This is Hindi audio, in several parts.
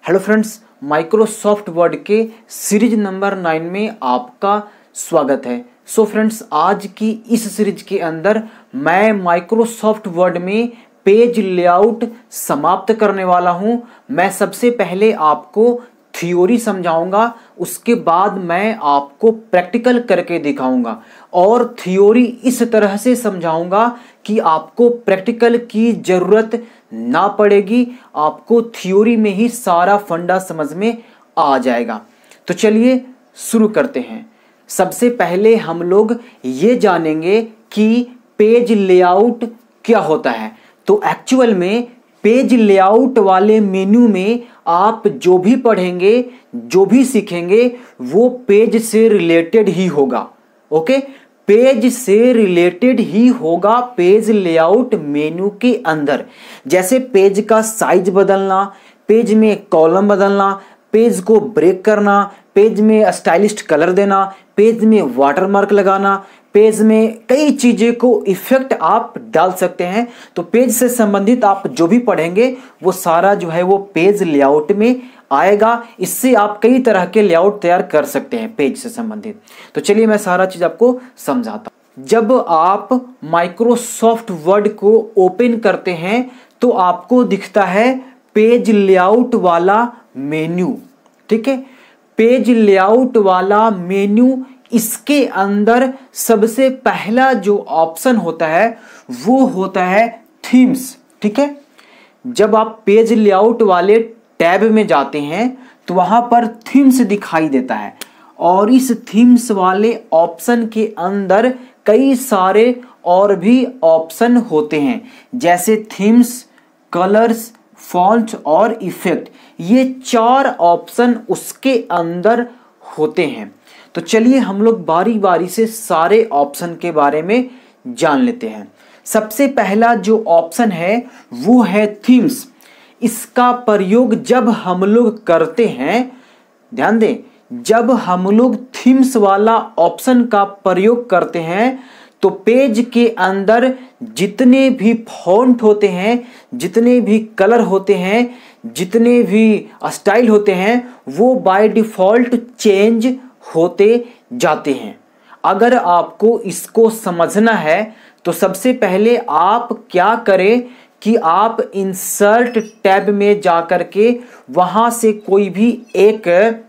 हेलो फ्रेंड्स, माइक्रोसॉफ्ट वर्ड के सीरीज नंबर 9 में आपका स्वागत है। सो फ्रेंड्स, आज की इस सीरीज के अंदर मैं माइक्रोसॉफ्ट वर्ड में पेज लेआउट समाप्त करने वाला हूं। मैं सबसे पहले आपको थ्योरी समझाऊंगा, उसके बाद मैं आपको प्रैक्टिकल करके दिखाऊंगा और थ्योरी इस तरह से समझाऊंगा कि आपको प्रैक्टिकल की जरूरत ना पड़ेगी। आपको थ्योरी में ही सारा फंडा समझ में आ जाएगा। तो चलिए शुरू करते हैं। सबसे पहले हम लोग ये जानेंगे कि पेज लेआउट क्या होता है। तो एक्चुअल में पेज लेआउट वाले मेन्यू में आप जो भी पढ़ेंगे, जो भी सीखेंगे, वो पेज से रिलेटेड ही होगा। ओके, पेज से रिलेटेड ही होगा पेज लेआउट मेन्यू के अंदर। जैसे पेज का साइज बदलना, पेज में कॉलम बदलना, पेज को ब्रेक करना, पेज में स्टाइलिश कलर देना, पेज में वाटरमार्क लगाना, पेज में कई चीजें को इफेक्ट आप डाल सकते हैं। तो पेज से संबंधित आप जो भी पढ़ेंगे वो सारा जो है वो पेज लेआउट में आएगा। इससे आप कई तरह के लेआउट तैयार कर सकते हैं पेज से संबंधित। तो चलिए मैं सारा चीज आपको समझाता हूं। जब आप माइक्रोसॉफ्ट वर्ड को ओपन करते हैं तो आपको दिखता है पेज लेआउट वाला मेन्यू। ठीक है, पेज लेआउट वाला मेन्यू, इसके अंदर सबसे पहला जो ऑप्शन होता है वो होता है थीम्स। ठीक है, जब आप पेज लेआउट वाले टैब में जाते हैं तो वहां पर थीम्स दिखाई देता है और इस थीम्स वाले ऑप्शन के अंदर कई सारे और भी ऑप्शन होते हैं, जैसे थीम्स, कलर्स, फॉन्ट और इफेक्ट। ये 4 ऑप्शन उसके अंदर होते हैं। तो चलिए हम लोग बारी बारी से सारे ऑप्शन के बारे में जान लेते हैं। सबसे पहला जो ऑप्शन है वो है थीम्स। इसका प्रयोग जब हम लोग करते हैं, ध्यान दें, जब हम लोग थीम्स वाला ऑप्शन का प्रयोग करते हैं तो पेज के अंदर जितने भी फॉन्ट होते हैं, जितने भी कलर होते हैं, जितने भी स्टाइल होते हैं, वो बाय डिफॉल्ट चेंज होते जाते हैं। अगर आपको इसको समझना है तो सबसे पहले आप क्या करें कि आप इंसर्ट टैब में जाकर के वहां से कोई भी एक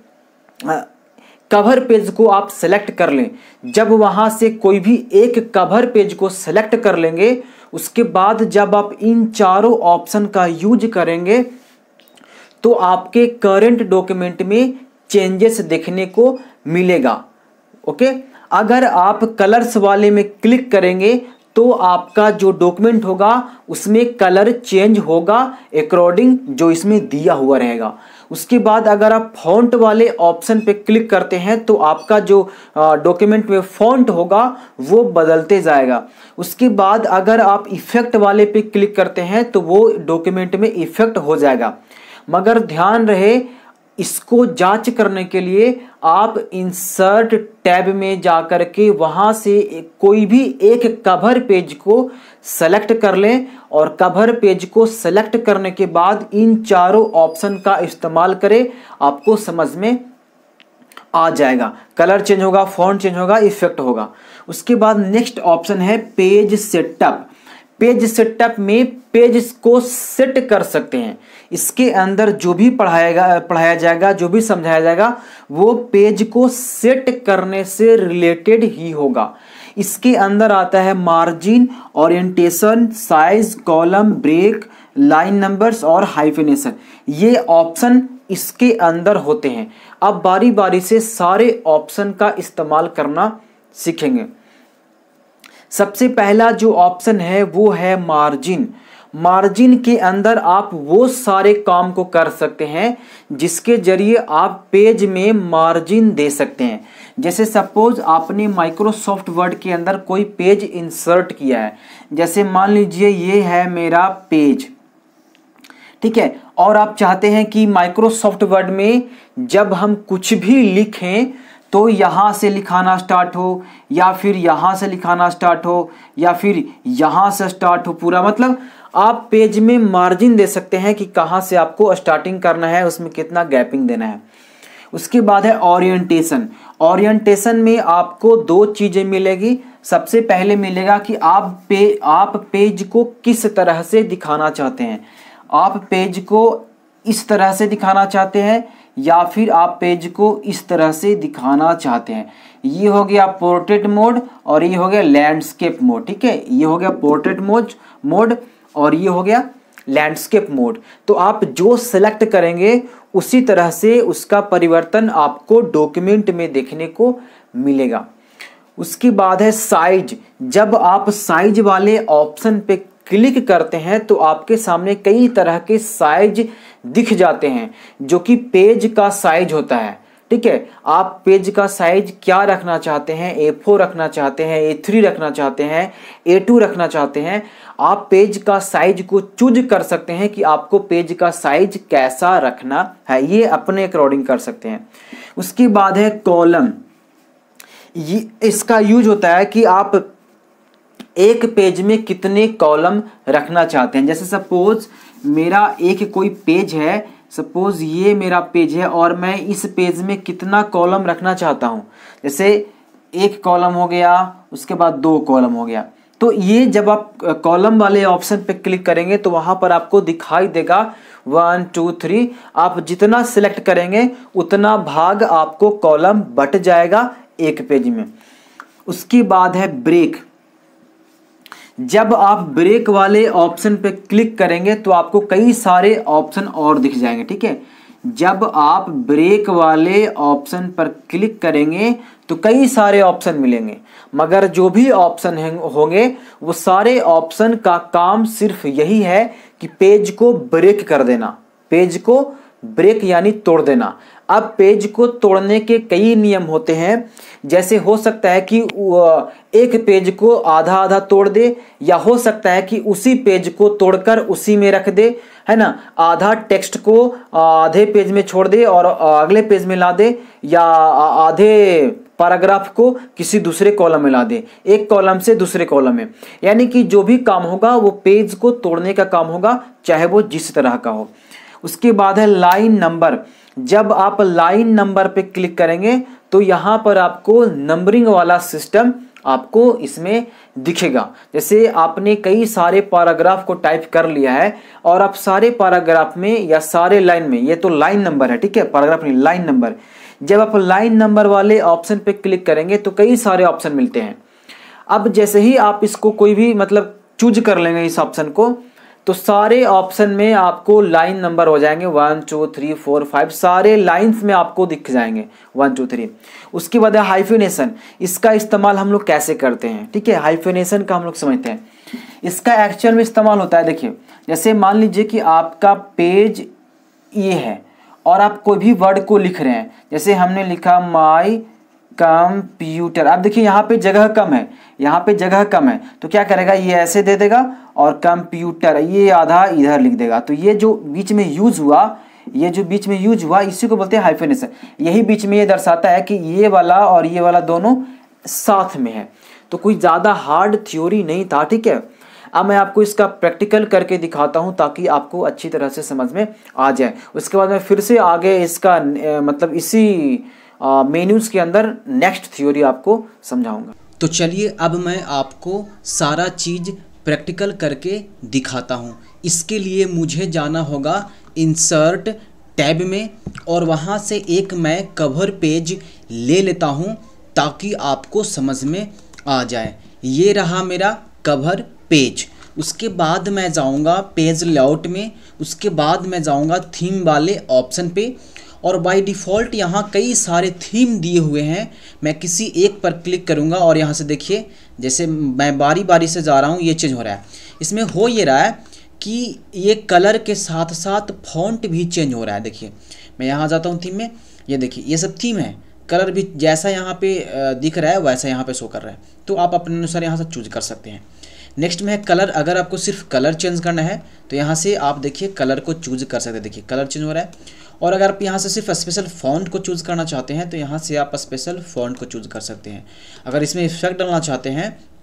कवर पेज को आप सेलेक्ट कर लें। जब वहां से कोई भी एक कवर पेज को सेलेक्ट कर लेंगे, उसके बाद जब आप इन चारों ऑप्शन का यूज करेंगे तो आपके करंट डॉक्यूमेंट में चेंजेस देखने को मिलेगा। ओके, अगर आप कलर्स वाले में क्लिक करेंगे तो आपका जो डॉक्यूमेंट होगा उसमें कलर चेंज होगा अकॉर्डिंग जो इसमें दिया हुआ रहेगा। उसके बाद अगर आप फॉन्ट वाले ऑप्शन पे क्लिक करते हैं तो आपका जो डॉक्यूमेंट में फॉन्ट होगा वो बदलते जाएगा। उसके बाद अगर आप इफेक्ट वाले पे क्लिक करते हैं तो वो डॉक्यूमेंट में इफेक्ट हो जाएगा। मगर ध्यान रहे, इसको जांच करने के लिए आप इंसर्ट टैब में जाकर के वहां से कोई भी एक कवर पेज को सेलेक्ट कर लें और कवर पेज को सेलेक्ट करने के बाद इन चारों ऑप्शन का इस्तेमाल करें। आपको समझ में आ जाएगा। कलर चेंज होगा, फॉन्ट चेंज होगा, इफेक्ट होगा। उसके बाद नेक्स्ट ऑप्शन है पेज सेटअप। पेज सेटअप में पेज को सेट कर सकते हैं। इसके अंदर जो भी पढ़ाया जाएगा, जो भी समझाया जाएगा, वो पेज को सेट करने से रिलेटेड ही होगा। इसके अंदर आता है margin, orientation, size, column, break, line numbers और हाइफिनेशन। ये ऑप्शन इसके अंदर होते हैं। अब बारी बारी से सारे ऑप्शन का इस्तेमाल करना सीखेंगे। सबसे पहला जो ऑप्शन है वो है मार्जिन। मार्जिन के अंदर आप वो सारे काम को कर सकते हैं जिसके जरिए आप पेज में मार्जिन दे सकते हैं। जैसे सपोज आपने माइक्रोसॉफ्ट वर्ड के अंदर कोई पेज इंसर्ट किया है, जैसे मान लीजिए ये है मेरा पेज, ठीक है, और आप चाहते हैं कि माइक्रोसॉफ्ट वर्ड में जब हम कुछ भी लिखें तो यहाँ से लिखाना स्टार्ट हो या फिर यहाँ से लिखाना स्टार्ट हो या फिर यहाँ से स्टार्ट हो, पूरा मतलब आप पेज में मार्जिन दे सकते हैं कि कहाँ से आपको स्टार्टिंग करना है, उसमें कितना गैपिंग देना है। उसके बाद है ओरिएंटेशन। ओरिएंटेशन में आपको दो चीज़ें मिलेगी। सबसे पहले मिलेगा कि आप पेज को किस तरह से दिखाना चाहते हैं। आप पेज को इस तरह से दिखाना चाहते हैं या फिर आप पेज को इस तरह से दिखाना चाहते हैं। ये हो गया पोर्ट्रेट मोड और ये हो गया लैंडस्केप मोड। ठीक है, ये हो गया पोर्ट्रेट मोड और ये हो गया लैंडस्केप मोड। तो आप जो सेलेक्ट करेंगे उसी तरह से उसका परिवर्तन आपको डॉक्यूमेंट में देखने को मिलेगा। उसके बाद है साइज। जब आप साइज वाले ऑप्शन पे क्लिक करते हैं तो आपके सामने कई तरह के साइज दिख जाते हैं जो कि पेज का साइज होता है। ठीक है, आप पेज का साइज क्या रखना चाहते हैं, A4 रखना चाहते हैं, A3 रखना चाहते हैं, A2 रखना चाहते हैं। आप पेज का साइज को चूज कर सकते हैं कि आपको पेज का साइज कैसा रखना है, ये अपने अकॉर्डिंग कर सकते हैं। उसके बाद है कॉलम। ये इसका यूज होता है कि आप एक पेज में कितने कॉलम रखना चाहते हैं। जैसे सपोज मेरा एक कोई पेज है, सपोज ये मेरा पेज है और मैं इस पेज में कितना कॉलम रखना चाहता हूँ। जैसे एक कॉलम हो गया, उसके बाद दो कॉलम हो गया। तो ये जब आप कॉलम वाले ऑप्शन पे क्लिक करेंगे तो वहाँ पर आपको दिखाई देगा 1 2 3। आप जितना सिलेक्ट करेंगे उतना भाग आपको कॉलम बट जाएगा एक पेज में। उसके बाद है ब्रेक। जब आप ब्रेक वाले ऑप्शन पे क्लिक करेंगे तो आपको कई सारे ऑप्शन और दिख जाएंगे। ठीक है, जब आप ब्रेक वाले ऑप्शन पर क्लिक करेंगे तो कई सारे ऑप्शन मिलेंगे, मगर जो भी ऑप्शन होंगे वो सारे ऑप्शन का काम सिर्फ यही है कि पेज को ब्रेक कर देना। पेज को ब्रेक यानी तोड़ देना। अब पेज को तोड़ने के कई नियम होते हैं। जैसे हो सकता है कि एक पेज को आधा आधा तोड़ दे, या हो सकता है कि उसी पेज को तोड़कर उसी में रख दे, है ना। आधा टेक्स्ट को आधे पेज में छोड़ दे और अगले पेज में ला दे, या आधे पैराग्राफ को किसी दूसरे कॉलम में ला दे, एक कॉलम से दूसरे कॉलम में। यानी कि जो भी काम होगा वो पेज को तोड़ने का काम होगा, चाहे वो जिस तरह का हो। उसके बाद है लाइन नंबर। जब आप लाइन नंबर पे क्लिक करेंगे तो यहाँ पर आपको नंबरिंग वाला सिस्टम आपको इसमें दिखेगा। जैसे आपने कई सारे पैराग्राफ को टाइप कर लिया है और आप सारे पैराग्राफ में या सारे लाइन में, ये तो लाइन नंबर है, ठीक है, पैराग्राफ नहीं, लाइन नंबर। जब आप लाइन नंबर वाले ऑप्शन पे क्लिक करेंगे तो कई सारे ऑप्शन मिलते हैं। अब जैसे ही आप इसको कोई भी मतलब चूज कर लेंगे इस ऑप्शन को, तो सारे ऑप्शन में आपको लाइन नंबर हो जाएंगे 1 2 3 4 5, सारे लाइंस में आपको दिख जाएंगे 1 2 3। उसके बाद है हाइफिनेशन। इसका इस्तेमाल हम लोग कैसे करते हैं, ठीक है, हाइफिनेशन का हम लोग समझते हैं। इसका एक्चुअल में इस्तेमाल होता है, देखिए, जैसे मान लीजिए कि आपका पेज ये है और आप कोई भी वर्ड को लिख रहे हैं। जैसे हमने लिखा माई कंप्यूटर। अब देखिए यहाँ पे जगह कम है, यहाँ पे जगह कम है, तो क्या करेगा, ये ऐसे दे देगा और कंप्यूटर ये आधा इधर लिख देगा। तो ये जो बीच में यूज हुआ, ये जो बीच में यूज हुआ, इसी को बोलते हैं हाइफिनेशन। यही बीच में ये दर्शाता है कि ये वाला और ये वाला दोनों साथ में है। तो कोई ज़्यादा हार्ड थ्योरी नहीं था, ठीक है। अब मैं आपको इसका प्रैक्टिकल करके दिखाता हूँ ताकि आपको अच्छी तरह से समझ में आ जाए। उसके बाद मैं फिर से आगे इसका मतलब इसी मेन्यूज के अंदर नेक्स्ट थ्योरी आपको समझाऊंगा। तो चलिए अब मैं आपको सारा चीज़ प्रैक्टिकल करके दिखाता हूँ। इसके लिए मुझे जाना होगा इंसर्ट टैब में और वहाँ से एक मैं कवर पेज ले लेता हूँ ताकि आपको समझ में आ जाए। ये रहा मेरा कवर पेज। उसके बाद मैं जाऊँगा पेज लेआउट में, उसके बाद मैं जाऊँगा थीम वाले ऑप्शन पे, और बाय डिफ़ॉल्ट यहाँ कई सारे थीम दिए हुए हैं। मैं किसी एक पर क्लिक करूँगा और यहाँ से देखिए, जैसे मैं बारी बारी से जा रहा हूँ, ये चेंज हो रहा है। इसमें हो ये रहा है कि ये कलर के साथ साथ फॉन्ट भी चेंज हो रहा है। देखिए मैं यहाँ जाता हूँ थीम में, ये देखिए ये सब थीम है, कलर भी जैसा यहाँ पे दिख रहा है वैसा यहाँ पे शो कर रहा है। तो आप अपने अनुसार यहाँ से चूज कर सकते हैं। नेक्स्ट में है कलर। अगर आपको सिर्फ कलर चेंज करना है तो यहाँ से आप देखिए कलर को चूज कर सकते हैं। देखिए कलर चेंज हो रहा है। और अगर आप यहाँ से सिर्फ स्पेशल फ़ॉन्ट को चूज़ करना चाहते हैं तो यहाँ से आप स्पेशल फ़ॉन्ट को चूज़ कर सकते हैं। अगर इसमें इफेक्ट डालना चाहते हैं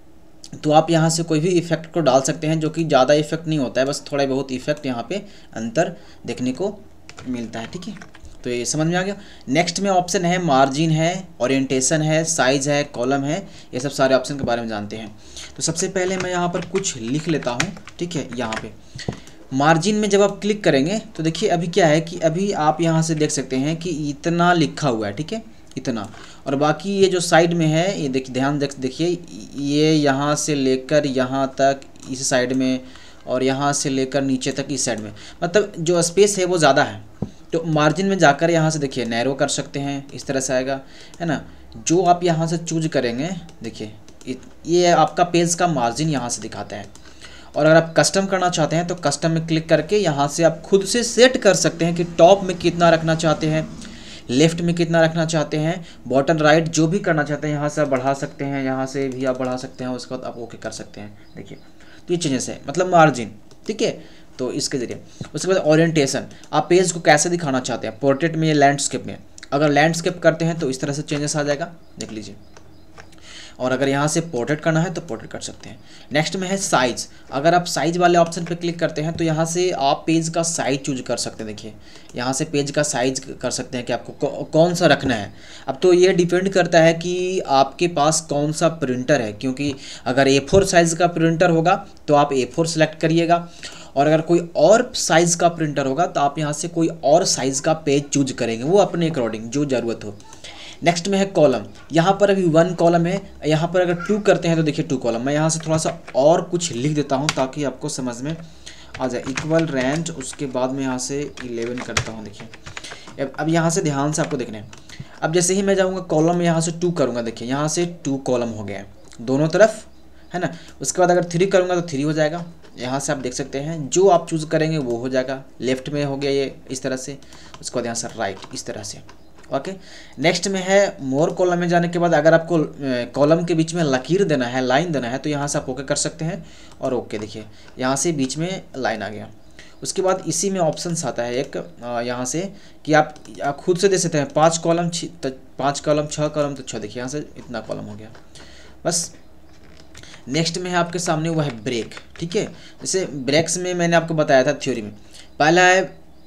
तो आप यहाँ से कोई भी इफेक्ट को डाल सकते हैं, जो कि ज़्यादा इफेक्ट नहीं होता है, बस थोड़ा बहुत इफेक्ट यहाँ पे अंतर देखने को मिलता है। ठीक है, तो ये समझ में आ गया। नेक्स्ट में ऑप्शन है मार्जिन है, ओरिएंटेशन है, साइज़ है, कॉलम है, ये सब सारे ऑप्शन के बारे में जानते हैं। तो सबसे पहले मैं यहाँ पर कुछ लिख लेता हूँ। ठीक है, यहाँ पे मार्जिन में जब आप क्लिक करेंगे तो देखिए अभी क्या है कि अभी आप यहाँ से देख सकते हैं कि इतना लिखा हुआ है। ठीक है, इतना, और बाकी ये जो साइड में है ये देखिए, ध्यान देखिए, ये यहाँ से लेकर यहाँ तक इस साइड में, और यहाँ से लेकर नीचे तक इस साइड में, मतलब जो स्पेस है वो ज़्यादा है। तो मार्जिन में जाकर यहाँ से देखिए नैरो कर सकते हैं, इस तरह से आएगा, है ना। जो आप यहाँ से चूज करेंगे, देखिए ये आपका पेज का मार्जिन यहाँ से दिखाता है। और अगर आप कस्टम करना चाहते हैं तो कस्टम में क्लिक करके यहाँ से आप खुद से सेट कर सकते हैं कि टॉप में कितना रखना चाहते हैं, लेफ्ट में कितना रखना चाहते हैं, बॉटम राइट जो भी करना चाहते हैं यहाँ से आप बढ़ा सकते हैं, यहाँ से भी आप बढ़ा सकते हैं, उसके बाद आप ओके कर सकते हैं। देखिए तो ये चेंजेस है, मतलब मार्जिन। ठीक है, तो इसके ज़रिए। उसके बाद ओरिएंटेशन, आप पेज को कैसे दिखाना चाहते हैं, पोर्ट्रेट में या लैंडस्केप में। अगर लैंडस्केप करते हैं तो इस तरह से चेंजेस आ जाएगा, देख लीजिए। और अगर यहाँ से पोर्ट्रेट करना है तो पोर्ट्रेट कर सकते हैं। नेक्स्ट में है साइज़। अगर आप साइज़ वाले ऑप्शन पे क्लिक करते हैं तो यहाँ से आप पेज का साइज़ चूज कर सकते हैं। देखिए यहाँ से पेज का साइज़ कर सकते हैं कि आपको कौन सा रखना है। अब तो ये डिपेंड करता है कि आपके पास कौन सा प्रिंटर है, क्योंकि अगर A4 साइज़ का प्रिंटर होगा तो आप A4 सेलेक्ट करिएगा, और अगर कोई और साइज़ का प्रिंटर होगा तो आप यहाँ से कोई और साइज़ का पेज चूज करेंगे, वो अपने अकॉर्डिंग जो ज़रूरत हो। नेक्स्ट में है कॉलम। यहाँ पर अभी 1 कॉलम है, यहाँ पर अगर 2 करते हैं तो देखिए 2 कॉलम। मैं यहाँ से थोड़ा सा और कुछ लिख देता हूँ ताकि आपको समझ में आ जाए। इक्वल रेंज, उसके बाद में यहाँ से 11 करता हूँ। देखिए अब यहाँ से ध्यान से आपको देखना है। अब जैसे ही मैं जाऊँगा कॉलम में, यहाँ से 2 करूँगा, देखिए यहाँ से 2 कॉलम हो गया है दोनों तरफ, है ना। उसके बाद अगर 3 करूँगा तो 3 हो जाएगा। यहाँ से आप देख सकते हैं जो आप चूज़ करेंगे वो हो जाएगा। लेफ्ट में हो गया ये इस तरह से, उसके बाद यहाँ से राइट इस तरह से। ओके, नेक्स्ट में है मोर कॉलम में जाने के बाद अगर आपको कॉलम के बीच में लकीर देना है, लाइन देना है, तो यहाँ से आप ओके कर सकते हैं। और ओके देखिए यहाँ से बीच में लाइन आ गया। उसके बाद इसी में ऑप्शंस आता है एक यहाँ से कि आप खुद से दे सकते हैं 5 कॉलम 5 कॉलम 6 कॉलम तो 6, देखिए यहाँ से इतना कॉलम हो गया बस। नेक्स्ट में है आपके सामने वो है ब्रेक। ठीक है, जैसे ब्रेक्स में मैंने आपको बताया था थ्योरी में, पहला है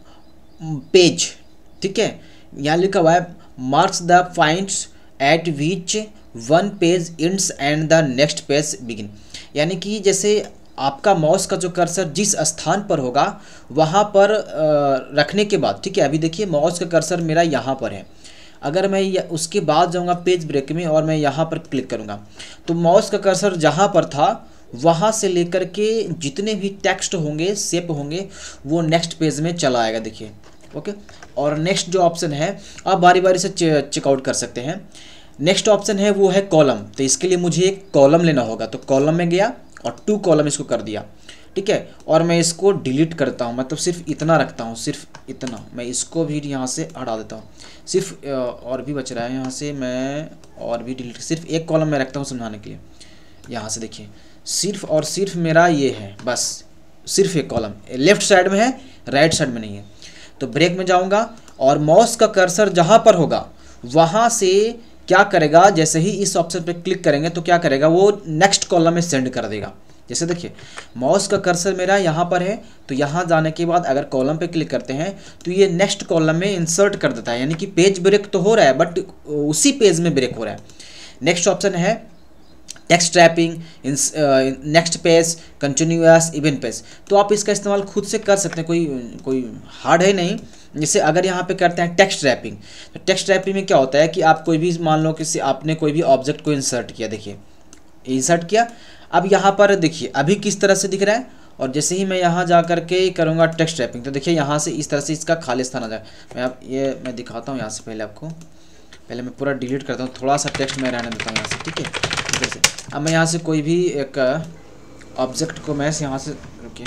पेज। ठीक है, यहाँ लिखा हुआ है marks the points at which one page ends and the next page begin. यानी कि जैसे आपका माउस का जो कर्सर जिस स्थान पर होगा वहाँ पर रखने के बाद, ठीक है, अभी देखिए माउस का कर्सर मेरा यहाँ पर है। अगर मैं उसके बाद जाऊँगा पेज ब्रेक में और मैं यहाँ पर क्लिक करूँगा तो माउस का कर्सर जहाँ पर था वहाँ से लेकर के जितने भी टेक्स्ट होंगे, शेप होंगे, वो नेक्स्ट पेज में चला आएगा। देखिए ओके। और नेक्स्ट जो ऑप्शन है आप बारी बारी से चेकआउट कर सकते हैं। नेक्स्ट ऑप्शन है वो है कॉलम। तो इसके लिए मुझे एक कॉलम लेना होगा, तो कॉलम में गया और 2 कॉलम इसको कर दिया। ठीक है, और मैं इसको डिलीट करता हूँ, मतलब सिर्फ इतना रखता हूँ, सिर्फ इतना। मैं इसको भी यहाँ से हटा देता हूँ, सिर्फ और भी बच रहा है यहाँ से, मैं और भी डिलीट, सिर्फ एक कॉलम में रखता हूँ समझाने के लिए। यहाँ से देखिए सिर्फ और सिर्फ मेरा ये है, बस सिर्फ एक कॉलम लेफ्ट साइड में है, राइट साइड में नहीं है। तो ब्रेक में जाऊँगा और माउस का कर्सर जहाँ पर होगा वहाँ से क्या करेगा, जैसे ही इस ऑप्शन पे क्लिक करेंगे तो क्या करेगा, वो नेक्स्ट कॉलम में सेंड कर देगा। जैसे देखिए माउस का कर्सर मेरा यहाँ पर है, तो यहाँ जाने के बाद अगर कॉलम पे क्लिक करते हैं तो ये नेक्स्ट कॉलम में इंसर्ट कर देता है। यानी कि पेज ब्रेक तो हो रहा है बट उसी पेज में ब्रेक हो रहा है। नेक्स्ट ऑप्शन है text wrapping, next page, continuous, even page. तो आप इसका इस्तेमाल खुद से कर सकते हैं, कोई हार्ड है नहीं। जैसे अगर यहाँ पे करते हैं टेक्स्ट रैपिंग, तो टेक्स्ट रैपिंग में क्या होता है कि आप कोई भी, मान लो कि आपने कोई भी ऑब्जेक्ट को इंसर्ट किया, देखिए इंसर्ट किया, अब यहाँ पर देखिए अभी किस तरह से दिख रहा है, और जैसे ही मैं यहाँ जा करके करूँगा टेक्स्ट रैपिंग तो देखिए यहाँ से इस तरह से इसका खाली स्थान आ जाए। मैं दिखाता हूँ यहाँ से, पहले आपको, पहले मैं पूरा डिलीट करता हूँ, थोड़ा सा टेक्स्ट मैं रहने देता हूँ यहाँ से। ठीक है, जैसे अब मैं यहाँ से कोई भी एक ऑब्जेक्ट को मैं यहाँ से रुकिए,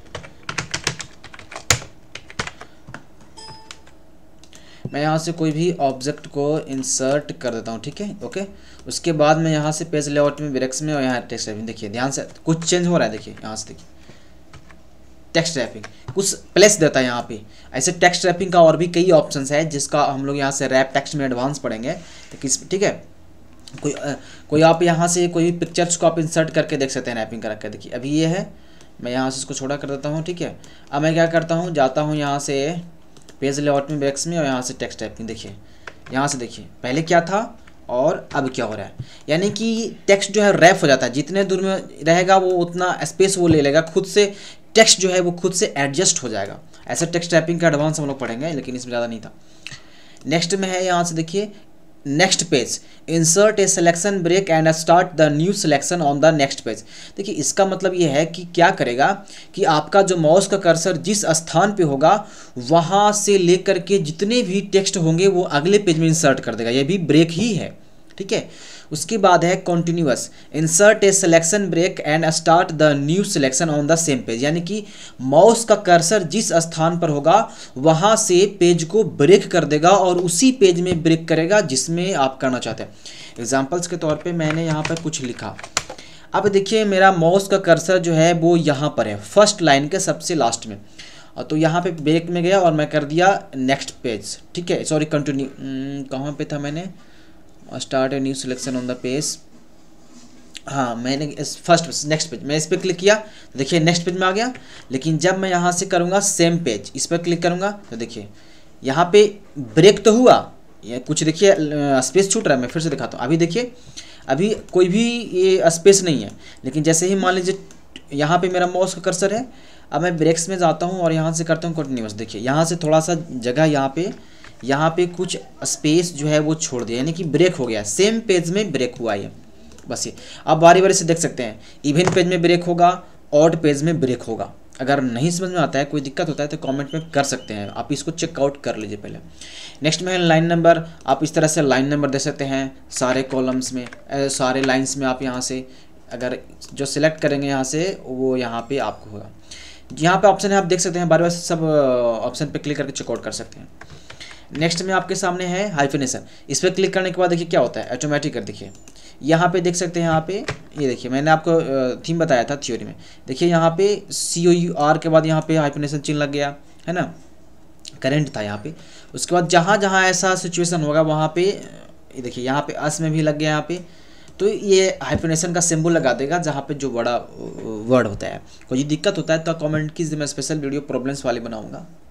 मैं यहाँ से कोई भी ऑब्जेक्ट को इंसर्ट कर देता हूँ। ठीक है, ओके। उसके बाद मैं यहाँ से पेज लेआउट में ब्रेक्स में और यहाँ टेक्स्ट रैपिंग, देखिए ध्यान से कुछ चेंज हो रहा है। देखिए यहाँ से देखिए टेक्स्ट रैपिंग कुछ प्लेस देता है यहाँ पे। ऐसे टेक्स्ट रैपिंग का और भी कई ऑप्शंस है जिसका हम लोग यहाँ से रैप टेक्स्ट में एडवांस पढ़ेंगे। ठीक है, कोई आप यहाँ से कोई भी पिक्चर्स को आप इंसर्ट करके देख सकते हैं रैपिंग करा के। देखिए अभी ये है, मैं यहाँ से इसको छोटा कर देता हूँ, ठीक है। अब मैं क्या करता हूँ, जाता हूँ यहाँ से पेज लेआउट में, बैक्स में, और यहाँ से टेक्स्ट टाइपिंग। देखिए यहाँ से देखिए पहले क्या था और अब क्या हो रहा है, यानी कि टेक्स्ट जो है रैप हो जाता है, जितने दूर में रहेगा वो उतना स्पेस वो ले लेगा, खुद से टेक्स्ट जो है वो खुद से एडजस्ट हो जाएगा। ऐसा टेक्स्ट टाइपिंग का एडवांस हम लोग पढ़ेंगे, लेकिन इसमें ज़्यादा नहीं था। नेक्स्ट में है यहाँ से देखिए next page, insert a selection break and start the new selection on the next page. देखिए इसका मतलब ये है कि क्या करेगा कि आपका जो माउस का कर्सर जिस स्थान पे होगा वहाँ से लेकर के जितने भी टेक्स्ट होंगे वो अगले पेज में इंसर्ट कर देगा, ये भी ब्रेक ही है, ठीक है। उसके बाद है continuous, insert a selection break and start the new selection on the same page, यानी कि माउस का कर्सर जिस स्थान पर होगा वहाँ से पेज को ब्रेक कर देगा और उसी पेज में ब्रेक करेगा जिसमें आप करना चाहते हैं। एग्जाम्पल्स के तौर पे मैंने यहाँ पर कुछ लिखा। अब देखिए मेरा माउस का कर्सर जो है वो यहाँ पर है, फर्स्ट लाइन के सबसे लास्ट में, और तो यहाँ पे ब्रेक में गया और मैं कर दिया नेक्स्ट पेज, ठीक है। सॉरी कंटिन्यू, कहाँ पे था मैंने, start a new selection on the page, हाँ मैंने इस फर्स्ट नेक्स्ट पेज, मैं इस पर क्लिक किया तो देखिए नेक्स्ट पेज में आ गया। लेकिन जब मैं यहाँ से करूँगा सेम पेज, इस पर क्लिक करूँगा तो देखिए यहाँ पे ब्रेक तो हुआ, ये कुछ देखिए स्पेस छूट रहा है। मैं फिर से दिखाता हूँ, अभी देखिए अभी कोई भी ये स्पेस नहीं है, लेकिन जैसे ही मान लीजिए यहाँ पे मेरा माउस का कर्सर है, अब मैं ब्रेक्स में जाता हूँ और यहाँ से करता हूँ कंटिन्यूअस। देखिए यहाँ से थोड़ा सा जगह यहाँ पे कुछ स्पेस जो है वो छोड़ दिया, यानी कि ब्रेक हो गया, सेम पेज में ब्रेक हुआ है बस ये। आप बारी बारी से देख सकते हैं, इवन पेज में ब्रेक होगा, ऑड पेज में ब्रेक होगा। अगर नहीं समझ में आता है, कोई दिक्कत होता है तो कमेंट में कर सकते हैं, आप इसको चेकआउट कर लीजिए पहले। नेक्स्ट में है लाइन नंबर, आप इस तरह से लाइन नंबर दे सकते हैं सारे कॉलम्स में, सारे लाइन्स में। आप यहाँ से अगर जो सिलेक्ट करेंगे यहाँ से वो यहाँ पे आपको होगा, यहाँ पे ऑप्शन है आप देख सकते हैं, बार बार सब ऑप्शन पे क्लिक करके चेकआउट कर सकते हैं। नेक्स्ट में आपके सामने है हाइफिनेशन, इस पर क्लिक करने के बाद देखिए क्या होता है, ऑटोमेटिक कर देखिए यहाँ पे देख सकते हैं। यहाँ पे ये देखिए मैंने आपको थीम बताया था थ्योरी में, देखिए यहाँ पे COUR के बाद यहाँ पे हाइफिनेशन चिन्ह लग गया है ना, करेंट था यहाँ पे। उसके बाद जहाँ जहाँ ऐसा सिचुएशन होगा वहाँ पे ये देखिए यहाँ पे अस में भी लग गया यहाँ पे, तो ये हाइफिनेशन का सिंबल लगा देगा जहाँ पे जो बड़ा वर्ड होता है। कोई दिक्कत होता है तो कमेंट कीजिए, मैं स्पेशल वीडियो प्रॉब्लम्स वाले बनाऊँगा।